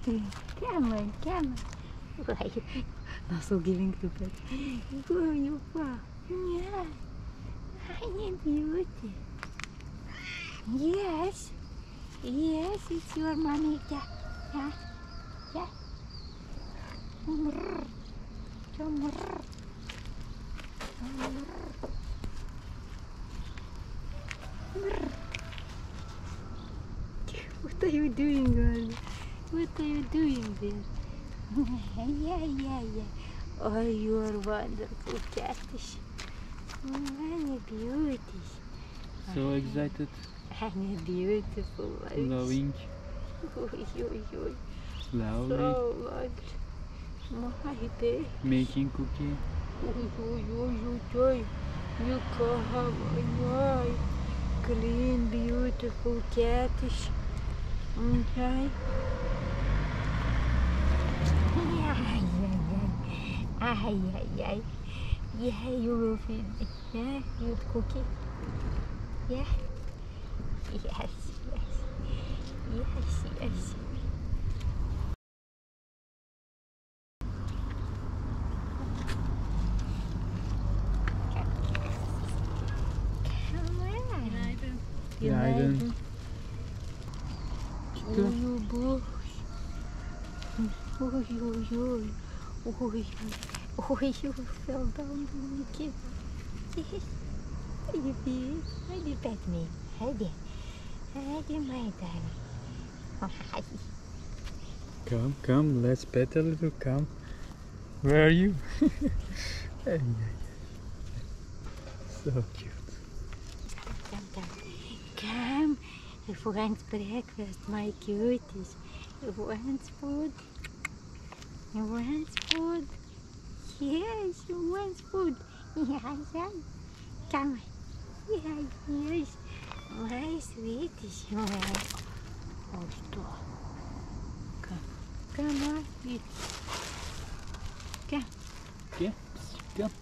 Come on, come on. Why? Also giving to pet. Go, you paw. Yeah. Honey beauty. Yes. Yes, it's your mommy. Yeah. Yeah. Yeah. Brrr. Brrr. What are you doing, girl? What are you doing there? Yeah. Oh, you are wonderful catfish. Honey, beauty. So excited. Honey, beautiful. Loving. Lovely. Lovely. So lovely. My baby. Making cookie. You come, clean, beautiful catfish. Okay. Ay. Yeah, you will feed me. Yeah, you cookie. Yeah. Yes. Günaydın. Uyu boş. Uy. You fell down the kid. Hadi pet me. Hadi my darling. Come, let's pet a little, come. Where are you? Hey, so cute. Come. If you want breakfast, my cuties. You want food? Yes, you want food. Yeah. Come. Yes. My sweeties. Yes. Oh, stop. Come on, eat. Come. Okay, come.